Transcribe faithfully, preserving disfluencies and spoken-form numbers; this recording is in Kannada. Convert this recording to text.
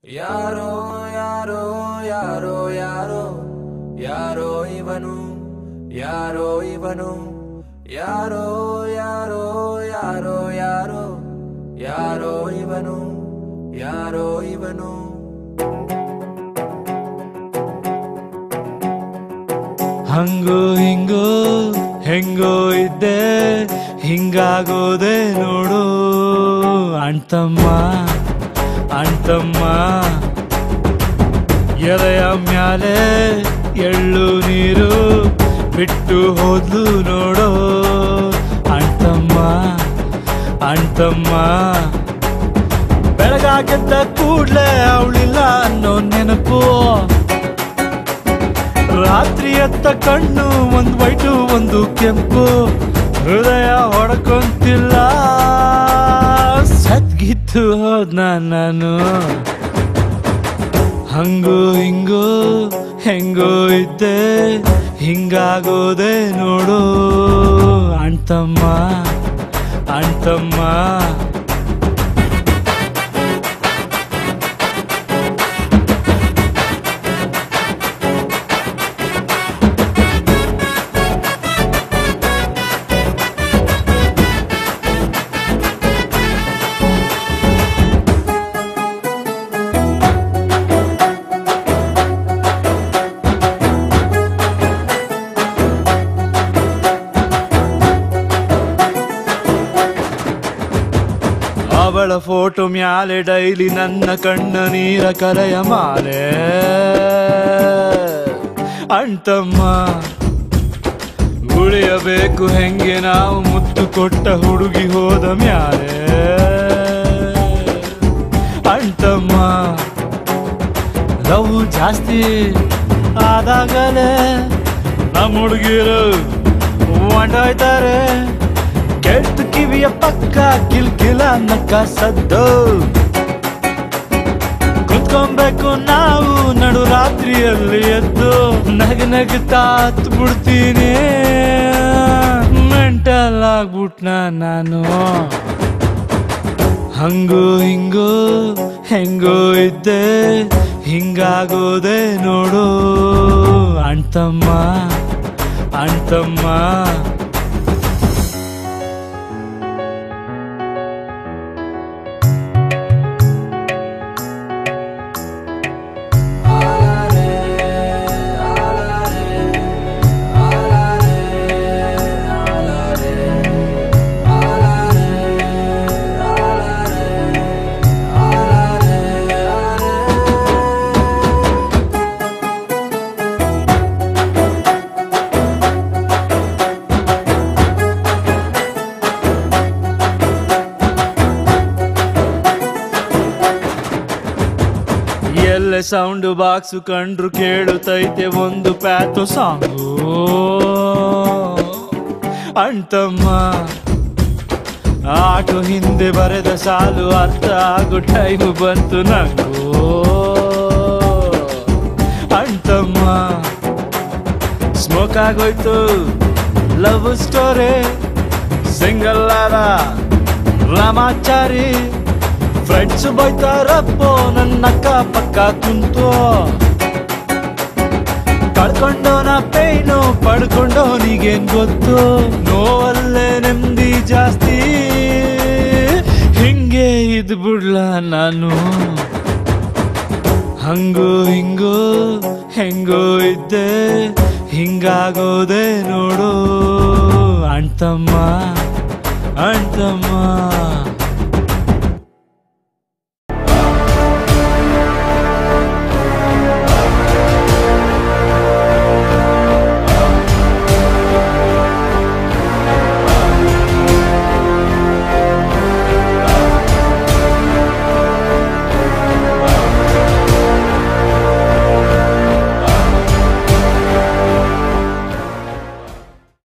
ಯಾರೋ ಯಾರೋ ಯಾರೋ ಯಾರೋ ಯಾರೋ ಇವನು ಯಾರೋ ಇವನು ಯಾರೋ ಯಾರೋ ಯಾರೋ ಯಾರೋ ಯಾರೋ ಇವನು ಯಾರೋ ಇವನು ಹಂಗೋ ಹಿಂಗೋ ಹೆಂಗೋ ಇದ್ದೆ ಹಿಂಗಾಗೋದೆ ನೋಡು ಅಣ್ತಮ್ಮ ಅಣ್ತಮ್ಮ ಎಲೆಯ ಮ್ಯಾಲೆ ಎಳ್ಳು ನೀರು ಬಿಟ್ಟು ಹೋದ್ಲು ನೋಡೋ ಅಣ್ತಮ್ಮ ಅಣ್ತಮ್ಮ ಬೆಳಗಾಗೆದ್ದ ಕೂಡ್ಲೆ ಅವಳಿಲ್ಲ ಅನ್ನೋ ನೆನಪು ರಾತ್ರಿ ಎತ್ತ ಕಣ್ಣು ಒಂದು ವೈಟು ಒಂದು ಕೆಂಪು ಹೃದಯ ಹೊಡ್ಕೊಂತಿಲ್ಲ ಸದ್ಗಿತ್ತು ಹೋದ್ನ ನಾನು ಹಂಗೋ ಹಿಂಗೋ ಹೆಂಗೋ ಇದ್ದೆ ಹಿಂಗಾಗೋದೆ ನೋಡು ಅಣ್ತಮ್ಮ ಅಣ್ತಮ್ಮ ಅವಳ ಫೋಟೋ ಮ್ಯಾಲೆ ಡೈಲಿ ನನ್ನ ಕಣ್ಣ ನೀರ ಕರೆಯ ಮಾಲೆ ಅಣ್ತಮ್ಮ ಉಳಿಯಬೇಕು ಹೆಂಗೆ ನಾವು ಮುತ್ತು ಕೊಟ್ಟ ಹುಡುಗಿ ಹೋದ ಮ್ಯಾಲೆ ಅಣ್ತಮ್ಮ ಲವ್ ಜಾಸ್ತಿ ಆದಾಗಲೇ ನಮ್ಮ ಹುಡುಗಿರು ಹೊಂಟೋಯ್ತಾರೆ ಕೆಟ್ಟ ಕಿವಿಯ ಪಕ್ಕ ಕಿಲ್ ಕಿಲ ನಕ್ಕ ಸದ್ದು ಕುತ್ಕೊಬೇಕು ನಾವು ನಡು ರಾತ್ರಿಯಲ್ಲಿ ಎದ್ದು ನಗ ನಗುತ್ತಾ ಹತ್ತು ಬಿಡ್ತೀನಿ ಮೆಂಟಲ್ ಆಗ್ಬಿಟ್ನ ನಾನು ಹಂಗೋ ಹಿಂಗೋ ಹೆಂಗೋ ಇದ್ದೆ ಹಿಂಗಾಗೋದೆ ನೋಡು ಅಣ್ತಮ್ಮ ಅಣ್ತಮ್ಮ ಎಲ್ಲೆ ಸೌಂಡ್ ಬಾಕ್ಸ್ ಕಂಡ್ರು ಕೇಳುತ್ತೈತೆ ಒಂದು ಪ್ಯಾಥೋ ಸಾಂಗು ಅಣ್ತಮ್ಮ ಆಟೋ ಹಿಂದೆ ಬರೆದ ಸಾಲು ಅರ್ಥ ಆಗೋ ಟೈಮ್ ಬಂತು ನಂಗೂ ಅಣ್ತಮ್ಮ ಸ್ಮೋಕ್ ಆಗೋಯ್ತು ಲವ್ ಸ್ಟೋರಿ ಸಿಂಗಲ್ ಆದ ರಾಮಾಚಾರಿ ಫ್ರೆಂಡ್ಸ್ ಬೈತಾರಪ್ಪೋ ನನ್ನ ಅಕ್ಕ ಪಕ್ಕ ಕುಂತು ಕಳ್ಕೊಂಡೋನ ಪೇನು ಪಡ್ಕೊಂಡೋನಿಗೇನ್ ಗೊತ್ತು ನೋವಲ್ಲೇ ನೆಮ್ಮದಿ ಜಾಸ್ತಿ ಹಿಂಗೆ ಇದ್ ಬಿಡ್ಲ ನಾನು ಹಂಗೋ ಹಿಂಗೋ ಹೆಂಗೋ ಇದ್ದೆ ಹಿಂಗಾಗೋದೆ ನೋಡು ಅಣ್ತಮ್ಮ ಅಣ್ತಮ್ಮ